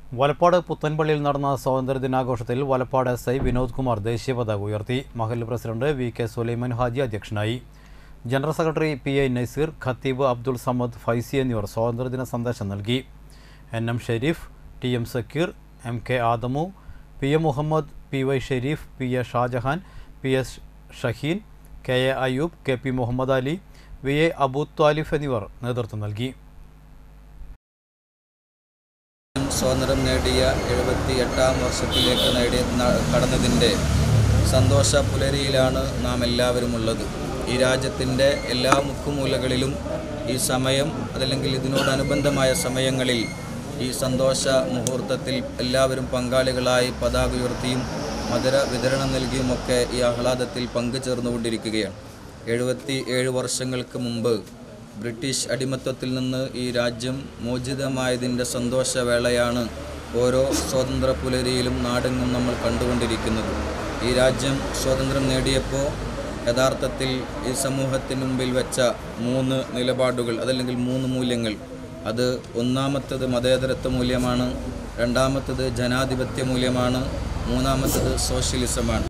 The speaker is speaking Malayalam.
വലപ്പാട് പുത്തൻപള്ളിയിൽ നടന്ന സ്വാതന്ത്ര്യദിനാഘോഷത്തിൽ വലപ്പാട് എസ്.ഐ വിനോദ് കുമാർ ദേശീയ പതാക ഉയർത്തി. മഹല്ല് പ്രസിഡന്റ് വി.കെ. സുലൈമാൻ ഹാജി അധ്യക്ഷനായി. General secretary പി.ഐ. നസീർ, ഖത്തീബ് അബ്ദുൾ സമദ് ഫൈസി എന്നിവർ സ്വാതന്ത്ര്യദിന സന്ദേശം നൽകി. N M. Shareef, T M. Sakeer, M K. Adamu, P M. Muhammad, P Y. Shareef, P A. Shajahan, P S. Shaheen, K A. Ayyub, K P. Muhammad Ali, V A. Abu Thalif എന്നിവർ നേതൃത്വം നൽകി. സ്വാതന്ത്ര്യം നേടിയ 78ാം വർഷത്തിലേക്ക് കടന്നതിൻ്റെ സന്തോഷ പുലരിയിലാണ് നാം എല്ലാവരും ഉള്ളത്. ഈ രാജ്യത്തിൻ്റെ എല്ലാ മുക്കുമൂലകളിലും ഈ സമയം അതല്ലെങ്കിൽ ഇതിനോടനുബന്ധമായ സമയങ്ങളിൽ ഈ സന്തോഷ മുഹൂർത്തത്തിൽ എല്ലാവരും പങ്കാളികളായി പതാക ഉയർത്തിയും മധുര വിതരണം നൽകിയുമൊക്കെ ഈ ആഹ്ലാദത്തിൽ പങ്കുചേർന്നുകൊണ്ടിരിക്കുകയാണ്. 77 വർഷങ്ങൾക്ക് മുമ്പ് ബ്രിട്ടീഷ് അടിമത്തത്തിൽ നിന്ന് ഈ രാജ്യം മോചിതമായതിൻ്റെ സന്തോഷവേളയാണ് ഓരോ സ്വാതന്ത്ര്യ പുലരിയിലും നാടെങ്ങും നമ്മൾ കണ്ടുകൊണ്ടിരിക്കുന്നത്. ഈ രാജ്യം സ്വാതന്ത്ര്യം നേടിയപ്പോൾ യഥാർത്ഥത്തിൽ ഈ സമൂഹത്തിന് മുമ്പിൽ വെച്ച 3 നിലപാടുകൾ അതല്ലെങ്കിൽ 3 മൂല്യങ്ങൾ, അത് ഒന്നാമത്തത് മതേതരത്വ മൂല്യമാണ്, രണ്ടാമത്തത് ജനാധിപത്യ മൂല്യമാണ്, മൂന്നാമത്തത് സോഷ്യലിസമാണ്.